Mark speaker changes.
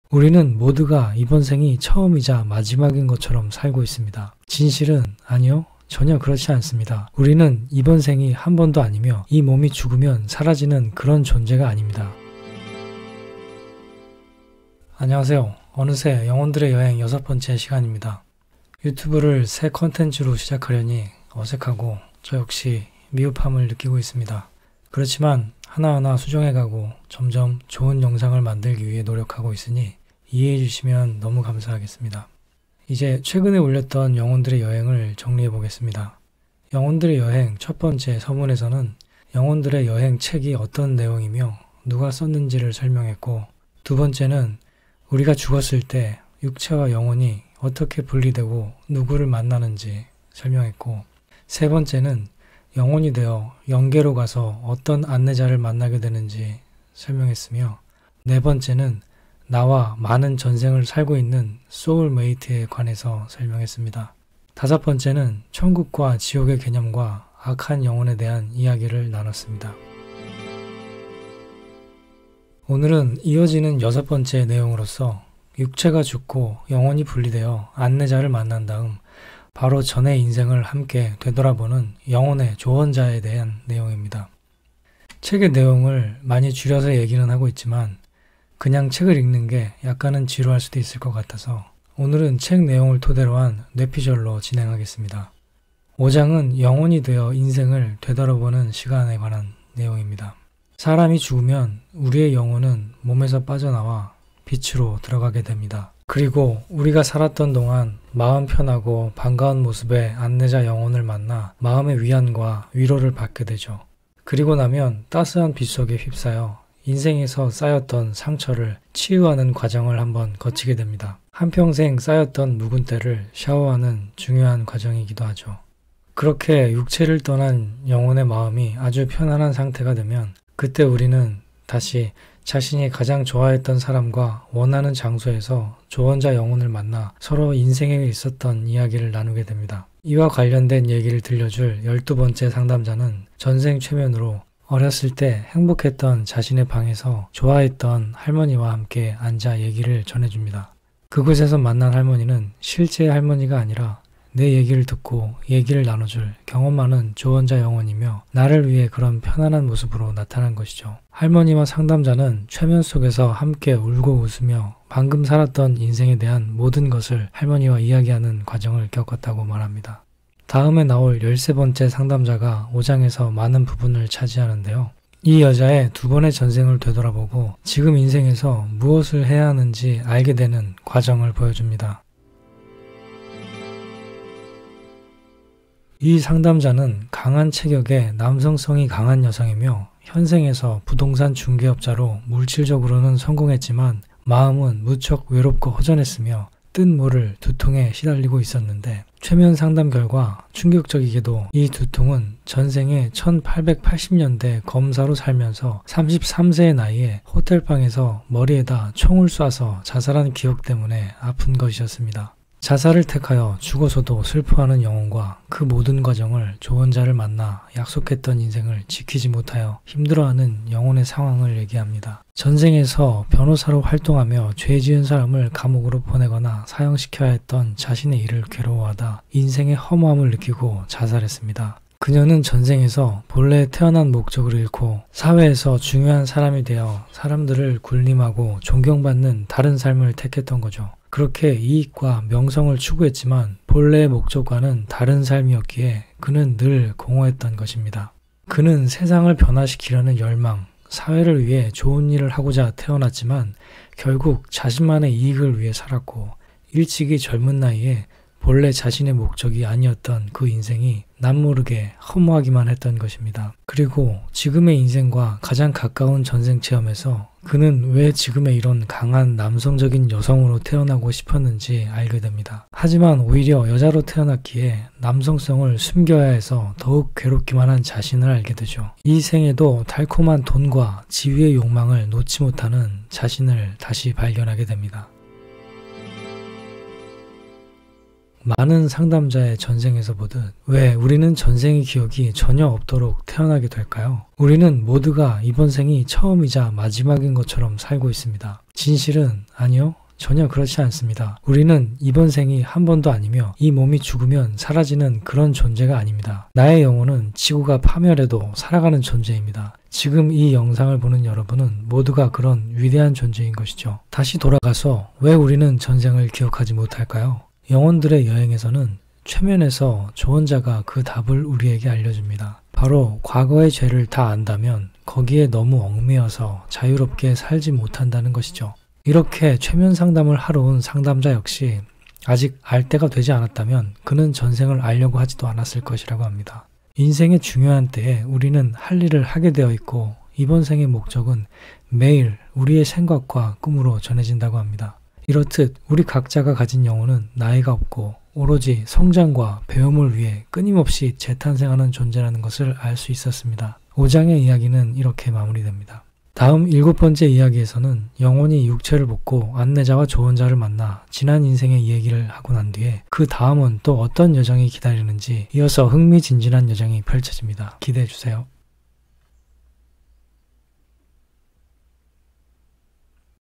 Speaker 1: 우리는 모두가 이번 생이 처음이자 마지막인 것처럼 살고 있습니다. 진실은 아니요, 전혀 그렇지 않습니다. 우리는 이번 생이 한 번도 아니며 이 몸이 죽으면 사라지는 그런 존재가 아닙니다. 안녕하세요. 어느새 영혼들의 여행 6번째 시간입니다. 유튜브를 새 컨텐츠로 시작하려니 어색하고 저 역시 미흡함을 느끼고 있습니다. 그렇지만 하나하나 수정해가고 점점 좋은 영상을 만들기 위해 노력하고 있으니 이해해 주시면 너무 감사하겠습니다. 이제 최근에 올렸던 영혼들의 여행을 정리해 보겠습니다. 영혼들의 여행 첫 번째 서문에서는 영혼들의 여행 책이 어떤 내용이며 누가 썼는지를 설명했고, 두 번째는 우리가 죽었을 때 육체와 영혼이 어떻게 분리되고 누구를 만나는지 설명했고, 세 번째는 영혼이 되어 영계로 가서 어떤 안내자를 만나게 되는지 설명했으며, 네 번째는 나와 많은 전생을 살고 있는 소울메이트에 관해서 설명했습니다. 다섯 번째는 천국과 지옥의 개념과 악한 영혼에 대한 이야기를 나눴습니다. 오늘은 이어지는 6번째 내용으로서 육체가 죽고 영혼이 분리되어 안내자를 만난 다음 바로 전의 인생을 함께 되돌아보는 영혼의 조언자에 대한 내용입니다. 책의 내용을 많이 줄여서 얘기는 하고 있지만 그냥 책을 읽는 게 약간은 지루할 수도 있을 것 같아서 오늘은 책 내용을 토대로 한 뇌피셜로 진행하겠습니다. 5장은 영혼이 되어 인생을 되돌아보는 시간에 관한 내용입니다. 사람이 죽으면 우리의 영혼은 몸에서 빠져나와 빛으로 들어가게 됩니다. 그리고 우리가 살았던 동안 마음 편하고 반가운 모습의 안내자 영혼을 만나 마음의 위안과 위로를 받게 되죠. 그리고 나면 따스한 빛 속에 휩싸여 인생에서 쌓였던 상처를 치유하는 과정을 한번 거치게 됩니다. 한평생 쌓였던 묵은 때를 샤워하는 중요한 과정이기도 하죠. 그렇게 육체를 떠난 영혼의 마음이 아주 편안한 상태가 되면 그때 우리는 다시 자신이 가장 좋아했던 사람과 원하는 장소에서 조언자 영혼을 만나 서로 인생에 있었던 이야기를 나누게 됩니다. 이와 관련된 얘기를 들려줄 12번째 상담자는 전생 최면으로 어렸을 때 행복했던 자신의 방에서 좋아했던 할머니와 함께 앉아 얘기를 전해줍니다. 그곳에서 만난 할머니는 실제 할머니가 아니라 내 얘기를 듣고 얘기를 나눠줄 경험 많은 조언자 영혼이며 나를 위해 그런 편안한 모습으로 나타난 것이죠. 할머니와 상담자는 최면 속에서 함께 울고 웃으며 방금 살았던 인생에 대한 모든 것을 할머니와 이야기하는 과정을 겪었다고 말합니다. 다음에 나올 13번째 상담자가 5장에서 많은 부분을 차지하는데요. 이 여자의 두 번의 전생을 되돌아보고 지금 인생에서 무엇을 해야 하는지 알게 되는 과정을 보여줍니다. 이 상담자는 강한 체격의 남성성이 강한 여성이며 현생에서 부동산 중개업자로 물질적으로는 성공했지만 마음은 무척 외롭고 허전했으며 뜬 모를 두통에 시달리고 있었는데 최면 상담 결과 충격적이게도 이 두통은 전생에 1880년대 검사로 살면서 33세의 나이에 호텔방에서 머리에다 총을 쏴서 자살한 기억 때문에 아픈 것이었습니다. 자살을 택하여 죽어서도 슬퍼하는 영혼과 그 모든 과정을 조언자를 만나 약속했던 인생을 지키지 못하여 힘들어하는 영혼의 상황을 얘기합니다. 전생에서 변호사로 활동하며 죄 지은 사람을 감옥으로 보내거나 사형시켜야 했던 자신의 일을 괴로워하다 인생의 허무함을 느끼고 자살했습니다. 그녀는 전생에서 본래 태어난 목적을 잃고 사회에서 중요한 사람이 되어 사람들을 군림하고 존경받는 다른 삶을 택했던 거죠. 그렇게 이익과 명성을 추구했지만 본래의 목적과는 다른 삶이었기에 그는 늘 공허했던 것입니다. 그는 세상을 변화시키려는 열망, 사회를 위해 좋은 일을 하고자 태어났지만 결국 자신만의 이익을 위해 살았고 일찍이 젊은 나이에 본래 자신의 목적이 아니었던 그 인생이 남모르게 허무하기만 했던 것입니다. 그리고 지금의 인생과 가장 가까운 전생 체험에서 그는 왜 지금의 이런 강한 남성적인 여성으로 태어나고 싶었는지 알게 됩니다. 하지만 오히려 여자로 태어났기에 남성성을 숨겨야 해서 더욱 괴롭기만 한 자신을 알게 되죠. 이 생에도 달콤한 돈과 지위의 욕망을 놓지 못하는 자신을 다시 발견하게 됩니다. 많은 상담자의 전생에서 보듯 왜 우리는 전생의 기억이 전혀 없도록 태어나게 될까요? 우리는 모두가 이번 생이 처음이자 마지막인 것처럼 살고 있습니다. 진실은 아니요. 전혀 그렇지 않습니다. 우리는 이번 생이 한 번도 아니며 이 몸이 죽으면 사라지는 그런 존재가 아닙니다. 나의 영혼은 지구가 파멸해도 살아가는 존재입니다. 지금 이 영상을 보는 여러분은 모두가 그런 위대한 존재인 것이죠. 다시 돌아가서 왜 우리는 전생을 기억하지 못할까요? 영혼들의 여행에서는 최면에서 조언자가 그 답을 우리에게 알려줍니다. 바로 과거의 죄를 다 안다면 거기에 너무 얽매여서 자유롭게 살지 못한다는 것이죠. 이렇게 최면 상담을 하러 온 상담자 역시 아직 알 때가 되지 않았다면 그는 전생을 알려고 하지도 않았을 것이라고 합니다. 인생의 중요한 때에 우리는 할 일을 하게 되어 있고 이번 생의 목적은 매일 우리의 생각과 꿈으로 전해진다고 합니다. 이렇듯 우리 각자가 가진 영혼은 나이가 없고 오로지 성장과 배움을 위해 끊임없이 재탄생하는 존재라는 것을 알 수 있었습니다. 5장의 이야기는 이렇게 마무리됩니다. 다음 7번째 이야기에서는 영혼이 육체를 벗고 안내자와 조언자를 만나 지난 인생의 이야기를 하고 난 뒤에 그 다음은 또 어떤 여정이 기다리는지 이어서 흥미진진한 여정이 펼쳐집니다. 기대해주세요.